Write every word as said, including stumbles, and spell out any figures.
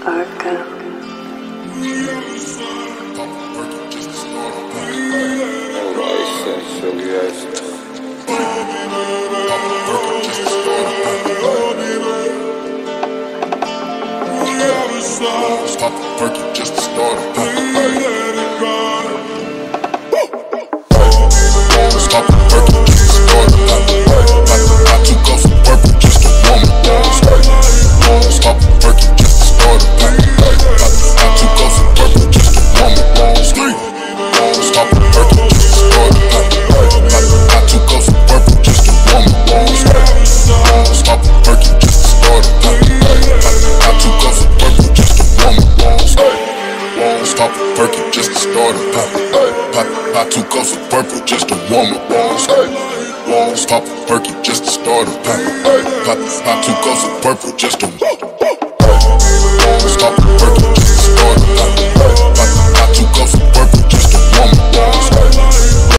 Pop a perky just to start a pop a Pop a perky just to start a pop I took off some purple just to warm up. Pop a perky just to start a pop I took off some purple just to warm up. Pop a perky just to start a pop I took off some purple just to warm up. Pop a perky just to start a pop I took off some purple just to warm up. Pop a perky just to start a pop I took off some purple just to warm up. Pop a perky just to start a pop I took off some purple just to